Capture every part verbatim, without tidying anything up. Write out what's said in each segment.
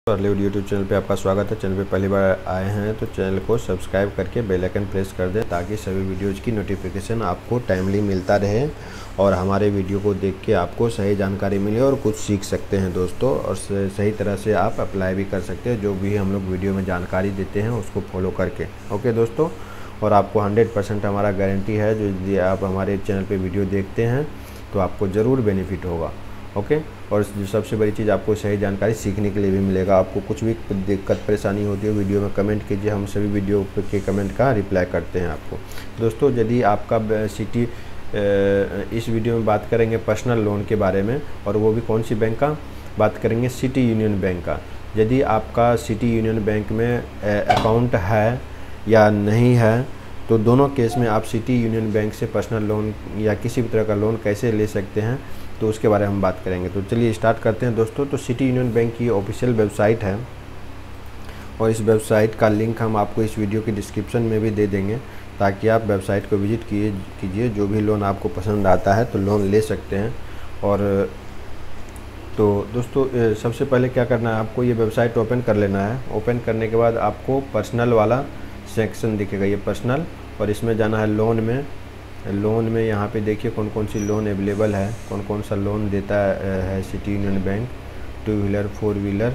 अर्लीवुड YouTube channel पे आपका स्वागत है। चैनल पे पहली बार आए हैं तो चैनल को सब्सक्राइब करके बेल आइकन प्रेस कर दें ताकि सभी वीडियोज़ की नोटिफिकेशन आपको टाइमली मिलता रहे और हमारे वीडियो को देख के आपको सही जानकारी मिले और कुछ सीख सकते हैं दोस्तों, और सही तरह से आप अप्लाई भी कर सकते हैं जो भी हम लोग वीडियो में जानकारी देते हैं उसको फॉलो करके। ओके दोस्तों, और आपको हंड्रेड परसेंट हमारा गारंटी है जो यदि आप हमारे चैनल पर वीडियो देखते हैं तो आपको ज़रूर बेनिफिट होगा। ओके, और जो सबसे बड़ी चीज़ आपको सही जानकारी सीखने के लिए भी मिलेगा। आपको कुछ भी दिक्कत परेशानी होती है वीडियो में कमेंट कीजिए, हम सभी वीडियो के कमेंट का रिप्लाई करते हैं आपको। दोस्तों, यदि आपका सिटी इस वीडियो में बात करेंगे पर्सनल लोन के बारे में, और वो भी कौन सी बैंक का बात करेंगे, सिटी यूनियन बैंक का। यदि आपका सिटी यूनियन बैंक में अकाउंट है या नहीं है तो दोनों केस में आप सिटी यूनियन बैंक से पर्सनल लोन या किसी भी तरह का लोन कैसे ले सकते हैं तो उसके बारे में हम बात करेंगे। तो चलिए स्टार्ट करते हैं दोस्तों। तो सिटी यूनियन बैंक की ऑफिशियल वेबसाइट है और इस वेबसाइट का लिंक हम आपको इस वीडियो के डिस्क्रिप्शन में भी दे देंगे ताकि आप वेबसाइट को विजिट किए कीजिए। जो भी लोन आपको पसंद आता है तो लोन ले सकते हैं। और तो दोस्तों, सबसे पहले क्या करना है, आपको ये वेबसाइट ओपन कर लेना है। ओपन करने के बाद आपको पर्सनल वाला सेक्शन दिखेगा, ये पर्सनल, और इसमें जाना है लोन में। लोन में यहाँ पे देखिए कौन कौन सी लोन अवेलेबल है, कौन कौन सा लोन देता है City Union Bank. Two wheeler, four wheeler,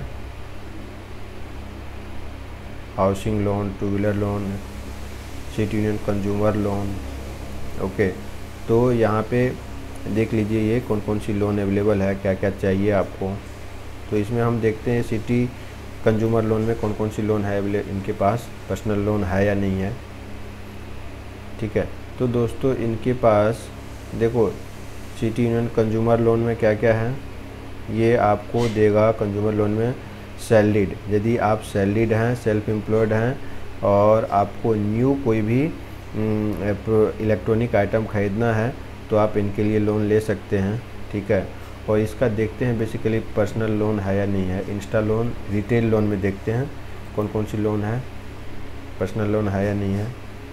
housing loan, two wheeler loan, City Union consumer loan. Okay, तो यहाँ पे देख लीजिए ये कौन कौन सी लोन अवेलेबल है, क्या क्या चाहिए आपको। तो इसमें हम देखते हैं सिटी कंज्यूमर लोन में कौन कौन सी लोन है अवेलेबल, इनके पास पर्सनल लोन है या नहीं है। ठीक है, तो दोस्तों इनके पास देखो सिटी यूनियन कंज्यूमर लोन में क्या क्या है, ये आपको देगा कंज्यूमर लोन में सैलरीड। यदि आप सैलरीड हैं, सेल्फ एम्प्लॉयड हैं और आपको न्यू कोई भी इलेक्ट्रॉनिक आइटम ख़रीदना है तो आप इनके लिए लोन ले सकते हैं। ठीक है, और इसका देखते हैं बेसिकली पर्सनल लोन है या नहीं है। इंस्टा लोन, रिटेल लोन में देखते हैं कौन कौन सी लोन है, पर्सनल लोन है या नहीं है।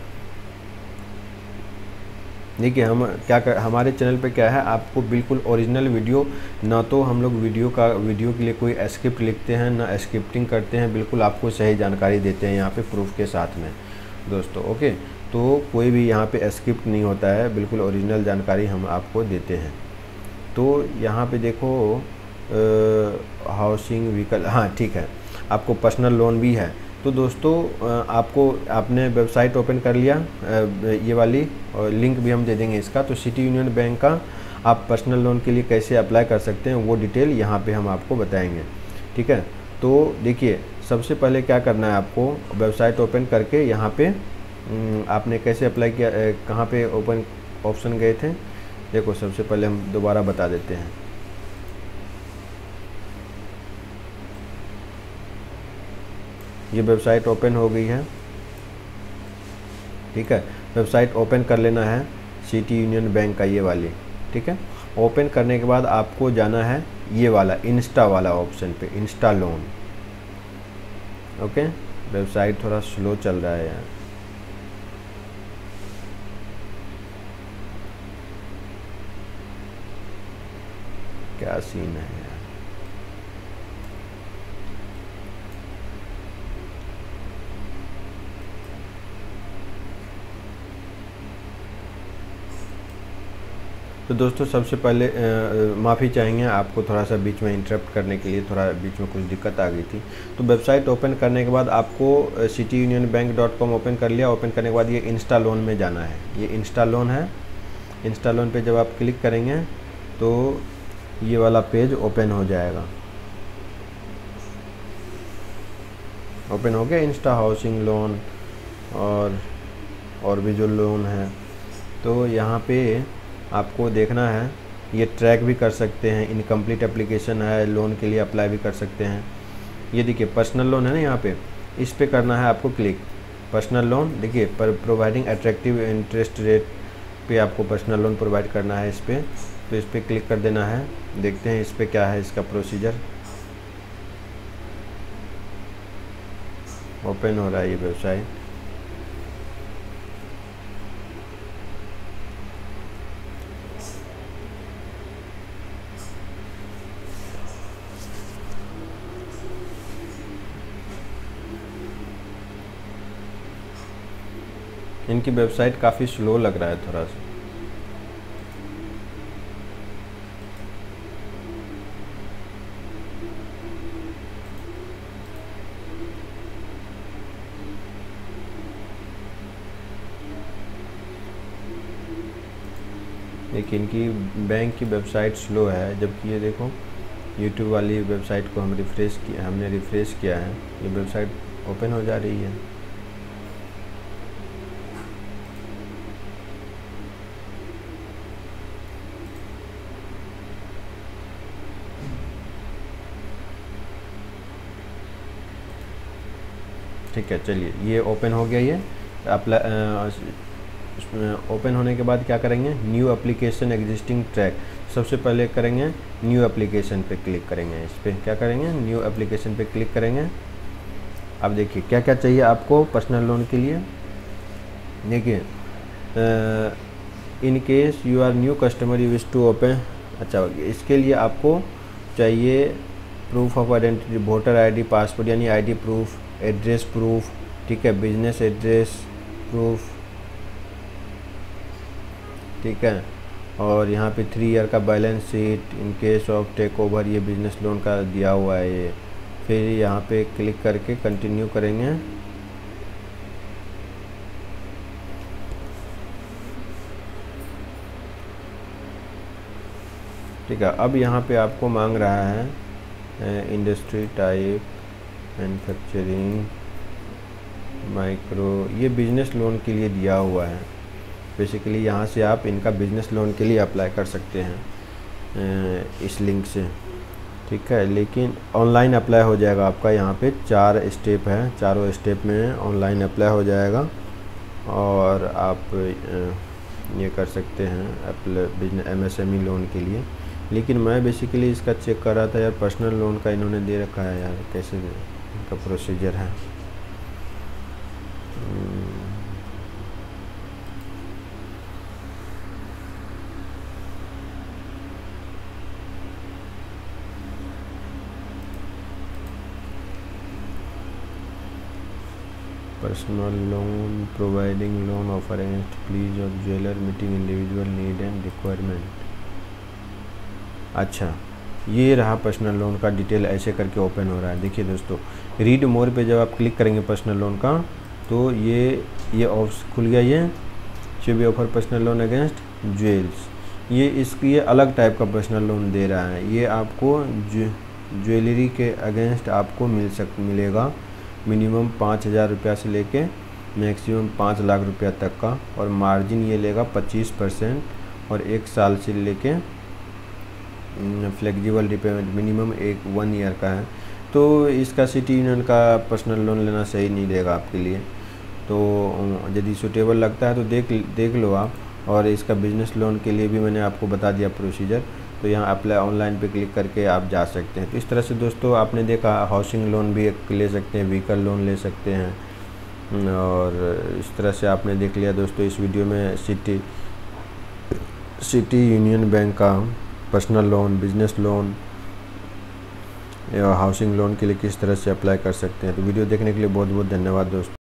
देखिए हम क्या कर, हमारे चैनल पे क्या है, आपको बिल्कुल ओरिजिनल वीडियो, ना तो हम लोग वीडियो का वीडियो के लिए कोई स्क्रिप्ट लिखते हैं ना स्क्रिप्टिंग करते हैं, बिल्कुल आपको सही जानकारी देते हैं यहाँ पे प्रूफ के साथ में दोस्तों। ओके, तो कोई भी यहाँ पे स्क्रिप्ट नहीं होता है, बिल्कुल ओरिजिनल जानकारी हम आपको देते हैं। तो यहाँ पे देखो हाउसिंग व्हीकल, हाँ ठीक है, आपको पर्सनल लोन भी है। तो दोस्तों आपको आपने वेबसाइट ओपन कर लिया, ये वाली, और लिंक भी हम दे देंगे इसका। तो सिटी यूनियन बैंक का आप पर्सनल लोन के लिए कैसे अप्लाई कर सकते हैं वो डिटेल यहाँ पे हम आपको बताएंगे। ठीक है, तो देखिए सबसे पहले क्या करना है, आपको वेबसाइट ओपन करके यहाँ पे आपने कैसे अप्लाई किया, कहाँ पे ओपन ऑप्शन गए थे, देखो सबसे पहले हम दोबारा बता देते हैं। ये वेबसाइट ओपन हो गई है। ठीक है, वेबसाइट ओपन कर लेना है सिटी यूनियन बैंक का, ये वाली। ठीक है, ओपन करने के बाद आपको जाना है ये वाला इंस्टा वाला ऑप्शन पे, इंस्टा लोन। ओके, वेबसाइट थोड़ा स्लो चल रहा है यार। क्या सीन है यार। तो दोस्तों सबसे पहले माफ़ी चाहेंगे आपको, थोड़ा सा बीच में इंटरप्ट करने के लिए, थोड़ा बीच में कुछ दिक्कत आ गई थी। तो वेबसाइट ओपन करने के बाद आपको City Union Bank dot com open कर लिया। ओपन करने के बाद ये इंस्टा लोन में जाना है, ये इंस्टा लोन है। इंस्टा लोन पे जब आप क्लिक करेंगे तो ये वाला पेज ओपन हो जाएगा। ओपन हो गया इंस्टा हाउसिंग लोन और और भी जो लोन है। तो यहाँ पे आपको देखना है, ये ट्रैक भी कर सकते हैं, इनकम्प्लीट एप्लीकेशन है, लोन के लिए अप्लाई भी कर सकते हैं। ये देखिए पर्सनल लोन है ना, यहाँ पे इस पे करना है आपको क्लिक। पर्सनल लोन देखिए, पर प्रोवाइडिंग अट्रैक्टिव इंटरेस्ट रेट पे आपको पर्सनल लोन प्रोवाइड करना है इस पर। तो इस पर क्लिक कर देना है। देखते हैं इस पर क्या है इसका प्रोसीजर। ओपन हो रहा है ये वेबसाइट। इनकी वेबसाइट काफ़ी स्लो लग रहा है थोड़ा सा। देखिए इनकी बैंक की वेबसाइट स्लो है, जबकि ये देखो यूट्यूब वाली वेबसाइट को हम रिफ़्रेश किया हमने रिफ़्रेश किया है, ये वेबसाइट ओपन हो जा रही है। ठीक है, चलिए ये ओपन हो गया। ये अप्लाई ओपन होने के बाद क्या करेंगे, न्यू एप्लीकेशन एग्जिस्टिंग ट्रैक। सबसे पहले करेंगे न्यू एप्लीकेशन पे क्लिक करेंगे। इस पर क्या करेंगे, न्यू एप्लीकेशन पे क्लिक करेंगे। अब देखिए क्या क्या चाहिए आपको पर्सनल लोन के लिए। देखिए in case you are new customer you wish to open, अच्छा इसके लिए आपको चाहिए proof of identity, voter ID, passport यानी आईडी प्रूफ, एड्रेस प्रूफ, ठीक है, बिजनेस एड्रेस प्रूफ, ठीक है, और यहाँ पे थ्री ईयर का balance sheet in case of take over, ये बिजनेस लोन का दिया हुआ है ये। फिर यहाँ पे क्लिक करके कंटिन्यू करेंगे। ठीक है, अब यहाँ पे आपको मांग रहा है इंडस्ट्री टाइप, मैन्युफैक्चरिंग, माइक्रो, ये बिजनेस लोन के लिए दिया हुआ है। बेसिकली यहाँ से आप इनका बिजनेस लोन के लिए अप्लाई कर सकते हैं इस लिंक से, ठीक है। लेकिन ऑनलाइन अप्लाई हो जाएगा आपका, यहाँ पे चार स्टेप है, चारों स्टेप में ऑनलाइन अप्लाई हो जाएगा और आप ये कर सकते हैं अप्लाई बिजनेस एमएसएमई लोन के लिए। लेकिन मैं बेसिकली इसका चेक कर रहा था यार, पर्सनल लोन का इन्होंने दे रखा है यार, कैसे इनका प्रोसीजर है। Personal loan providing loan offer against pledge of jeweller meeting individual need and requirement. अच्छा ये रहा पर्सनल लोन का डिटेल, ऐसे करके ओपन हो रहा है। देखिए दोस्तों, रीड मोर पे जब आप क्लिक करेंगे पर्सनल लोन का, तो ये ये ऑप्शन खुल गया, ये show be offer personal loan against jewels. ये इसकी ये अलग टाइप का पर्सनल लोन दे रहा है। ये आपको ज्वेलरी के अगेंस्ट आपको मिल सक मिलेगा मिनिमम पाँच हज़ार रुपया से लेके मैक्सिमम पाँच लाख रुपया तक का, और मार्जिन ये लेगा पच्चीस परसेंट, और एक साल से लेके फ्लेक्सिबल रिपेमेंट मिनिमम एक वन ईयर का है। तो इसका सिटी यूनियन का पर्सनल लोन लेना सही नहीं रहेगा आपके लिए। तो यदि सूटेबल लगता है तो देख देख लो आप। और इसका बिजनेस लोन के लिए भी मैंने आपको बता दिया प्रोसीजर, तो यहाँ अप्लाई ऑनलाइन पे क्लिक करके आप जा सकते हैं। तो इस तरह से दोस्तों आपने देखा, हाउसिंग लोन भी एक ले सकते हैं, व्हीकल लोन ले सकते हैं, और इस तरह से आपने देख लिया दोस्तों इस वीडियो में सिटी सिटी यूनियन बैंक का पर्सनल लोन, बिजनेस लोन या हाउसिंग लोन के लिए किस तरह से अप्लाई कर सकते हैं। तो वीडियो देखने के लिए बहुत बहुत धन्यवाद दोस्तों।